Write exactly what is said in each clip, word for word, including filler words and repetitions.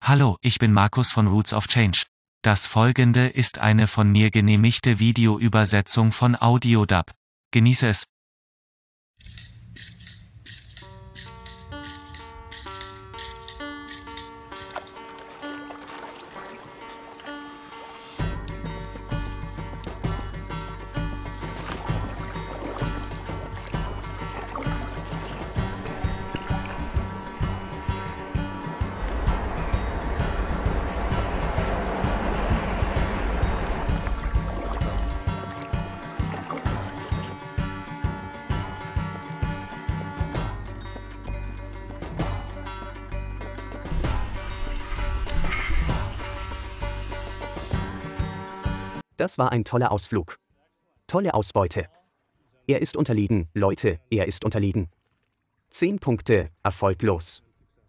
Hallo, ich bin Markus von Roots of Change. Das folgende ist eine von mir genehmigte Videoübersetzung von AudioDub. Genieße es. Das war ein toller Ausflug. Tolle Ausbeute. Er ist unterlegen, Leute, er ist unterlegen. Zehn Punkte, erfolglos.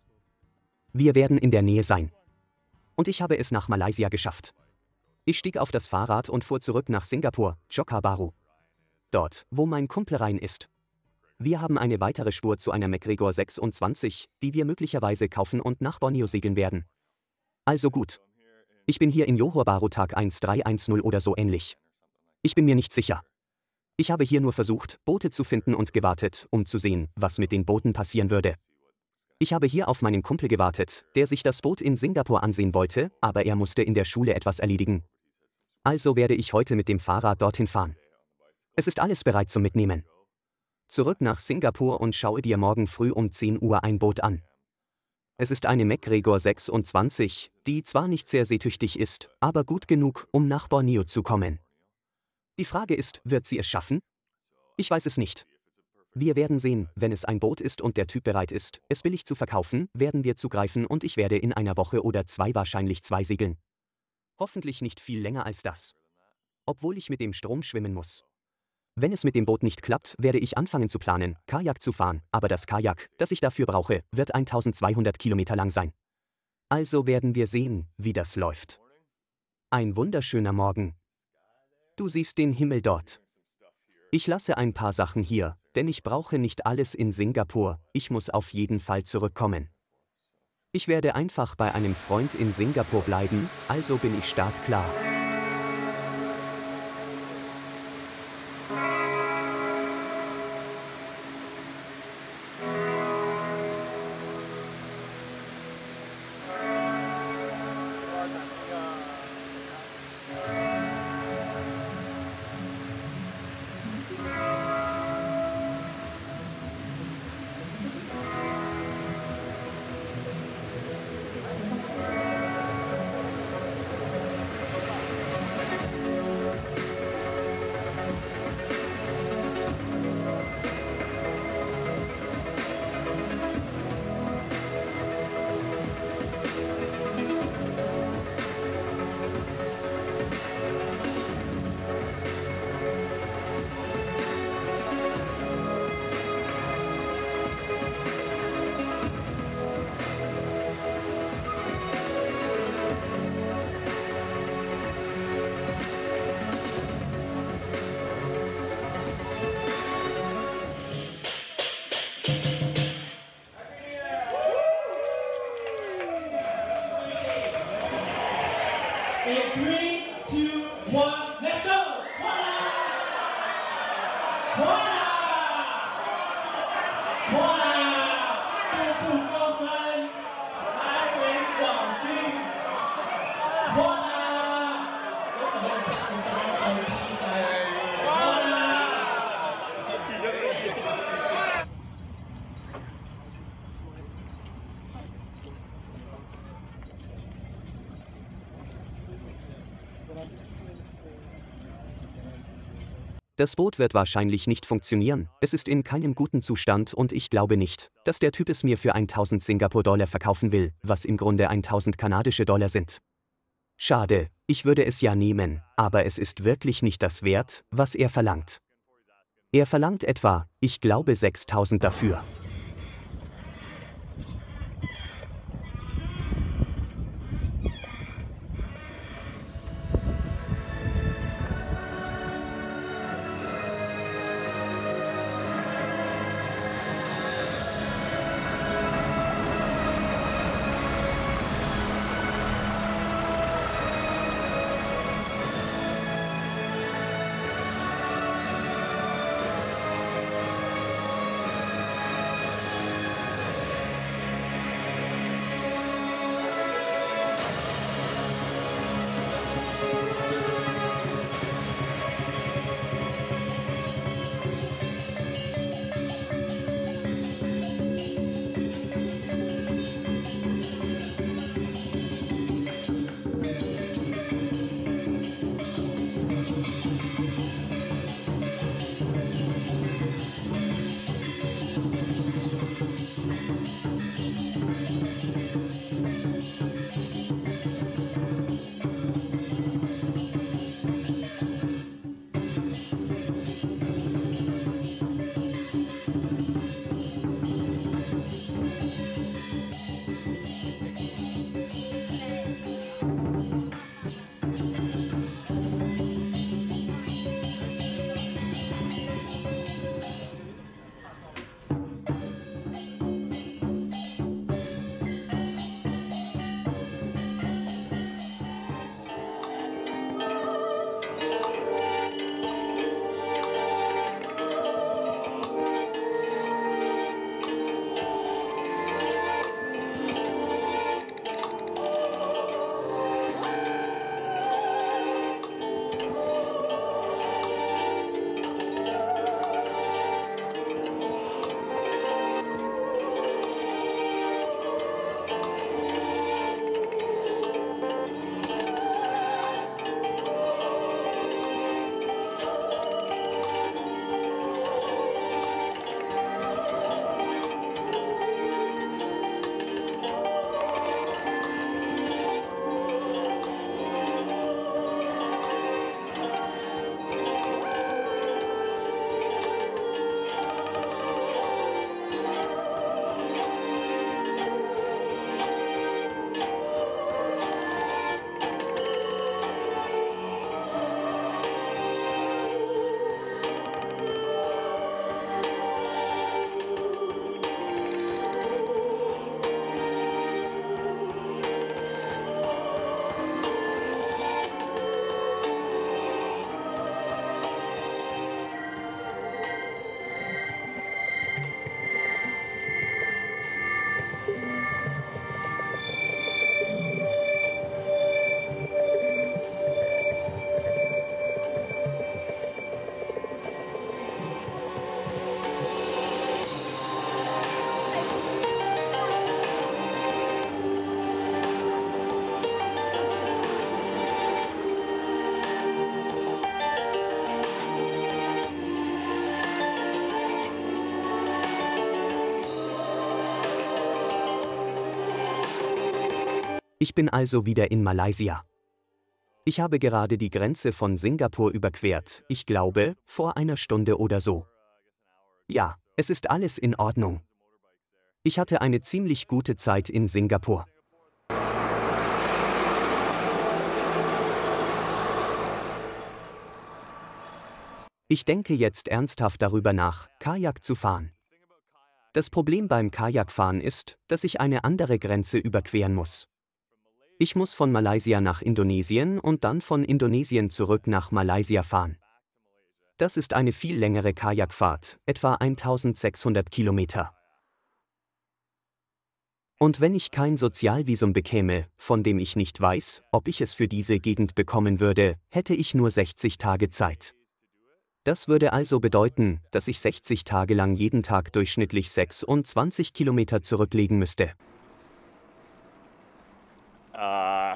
Wir werden in der Nähe sein. Und ich habe es nach Malaysia geschafft. Ich stieg auf das Fahrrad und fuhr zurück nach Singapur, Johor Bahru. Dort, wo mein Kumpel Ryan ist. Wir haben eine weitere Spur zu einer MacGregor sechsundzwanzig, die wir möglicherweise kaufen und nach Borneo segeln werden. Also gut. Ich bin hier in Johor Bahru Tag dreizehn oder so ähnlich. Ich bin mir nicht sicher. Ich habe hier nur versucht, Boote zu finden und gewartet, um zu sehen, was mit den Booten passieren würde. Ich habe hier auf meinen Kumpel gewartet, der sich das Boot in Singapur ansehen wollte, aber er musste in der Schule etwas erledigen. Also werde ich heute mit dem Fahrrad dorthin fahren. Es ist alles bereit zum Mitnehmen. Zurück nach Singapur und schaue dir morgen früh um zehn Uhr ein Boot an. Es ist eine MacGregor sechsundzwanzig, die zwar nicht sehr seetüchtig ist, aber gut genug, um nach Borneo zu kommen. Die Frage ist, wird sie es schaffen? Ich weiß es nicht. Wir werden sehen, wenn es ein Boot ist und der Typ bereit ist, es billig zu verkaufen, werden wir zugreifen und ich werde in einer Woche oder zwei wahrscheinlich zwei segeln. Hoffentlich nicht viel länger als das. Obwohl ich mit dem Strom schwimmen muss. Wenn es mit dem Boot nicht klappt, werde ich anfangen zu planen, Kajak zu fahren, aber das Kajak, das ich dafür brauche, wird eintausendzweihundert Kilometer lang sein. Also werden wir sehen, wie das läuft. Ein wunderschöner Morgen. Du siehst den Himmel dort. Ich lasse ein paar Sachen hier, denn ich brauche nicht alles in Singapur, ich muss auf jeden Fall zurückkommen. Ich werde einfach bei einem Freund in Singapur bleiben, also bin ich startklar. In three, two, one, let's go! Voila! Voila! Voila! 步步高升，财源广进。Voila! So, I'm gonna take this last one, please, guys. Voila! Das Boot wird wahrscheinlich nicht funktionieren, es ist in keinem guten Zustand und ich glaube nicht, dass der Typ es mir für tausend Singapur-Dollar verkaufen will, was im Grunde tausend kanadische Dollar sind. Schade, ich würde es ja nehmen, aber es ist wirklich nicht das wert, was er verlangt. Er verlangt etwa, ich glaube sechstausend dafür. Ich bin also wieder in Malaysia. Ich habe gerade die Grenze von Singapur überquert, ich glaube, vor einer Stunde oder so. Ja, es ist alles in Ordnung. Ich hatte eine ziemlich gute Zeit in Singapur. Ich denke jetzt ernsthaft darüber nach, Kajak zu fahren. Das Problem beim Kajakfahren ist, dass ich eine andere Grenze überqueren muss. Ich muss von Malaysia nach Indonesien und dann von Indonesien zurück nach Malaysia fahren. Das ist eine viel längere Kajakfahrt, etwa eintausendsechshundert Kilometer. Und wenn ich kein Sozialvisum bekäme, von dem ich nicht weiß, ob ich es für diese Gegend bekommen würde, hätte ich nur sechzig Tage Zeit. Das würde also bedeuten, dass ich sechzig Tage lang jeden Tag durchschnittlich sechsundzwanzig Kilometer zurücklegen müsste. Uh,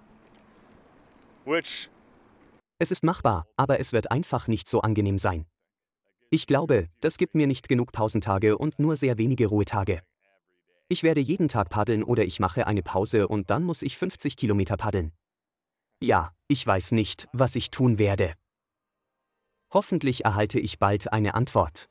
which Es ist machbar, aber es wird einfach nicht so angenehm sein. Ich glaube, das gibt mir nicht genug Pausentage und nur sehr wenige Ruhetage. Ich werde jeden Tag paddeln oder ich mache eine Pause und dann muss ich fünfzig Kilometer paddeln. Ja, ich weiß nicht, was ich tun werde. Hoffentlich erhalte ich bald eine Antwort.